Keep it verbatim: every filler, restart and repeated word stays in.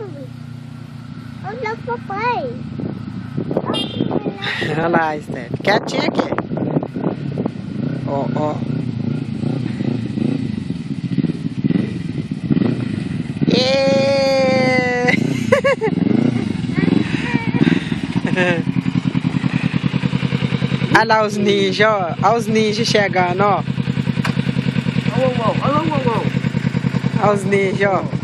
Olha o papai. Olha lá, Steph. Quietinha aqui. Ó, ó. E... Olha lá os ninjas, ó. Olha os ninjas chegando, ó. Olha os ninjas, ó.